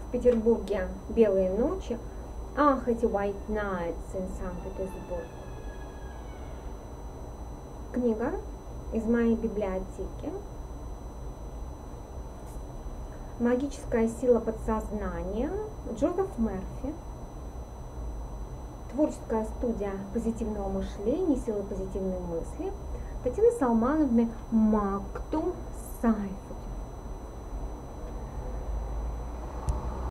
в Петербурге белые ночи. Ах, эти White Nights in Санкт-Петербург. Книга из моей библиотеки. Магическая сила подсознания. Джозеф Мерфи. Творческая студия позитивного мышления, силы позитивной мысли. Татьяны Салмановны Мактум Сайф.